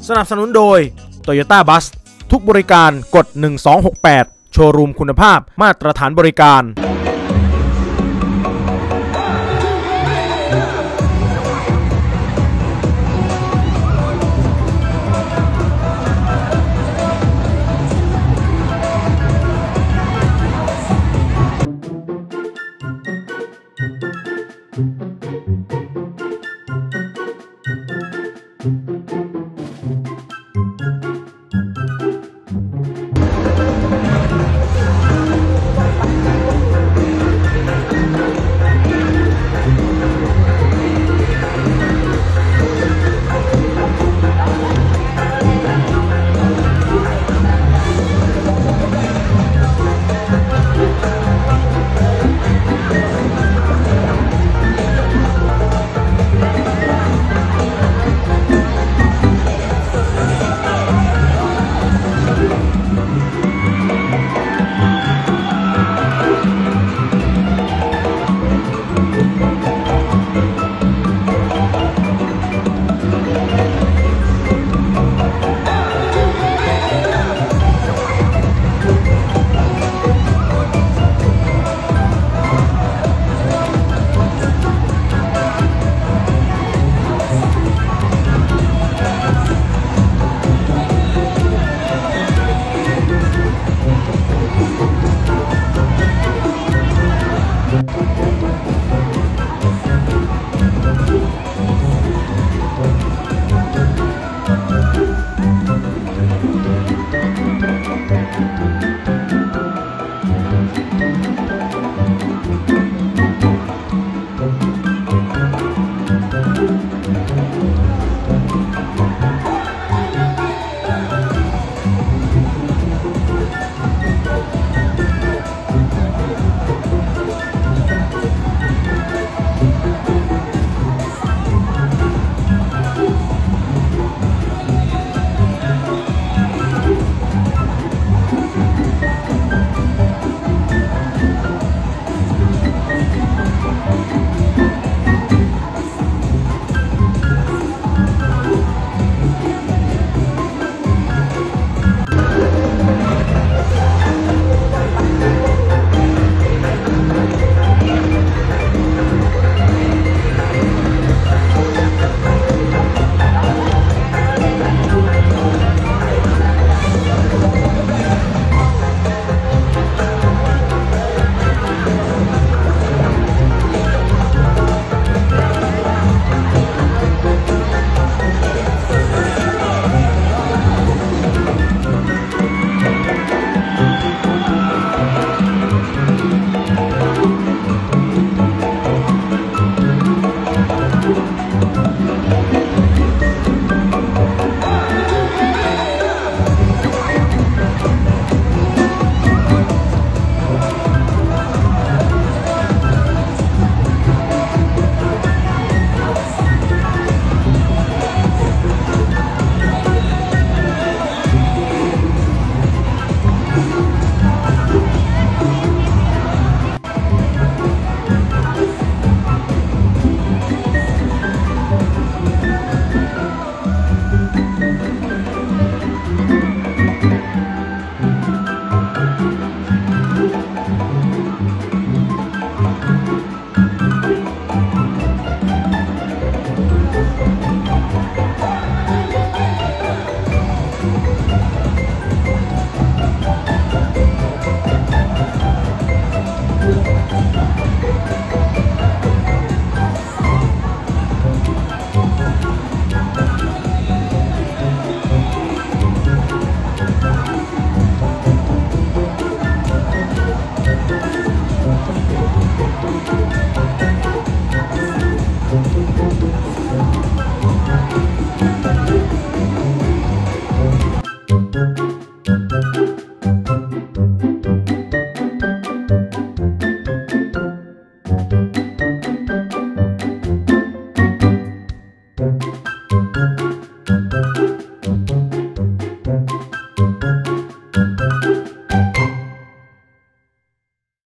สนับสนุนโดย Toyota Bus ทุกบริการกด1268โชว์รูมคุณภาพมาตรฐานบริการ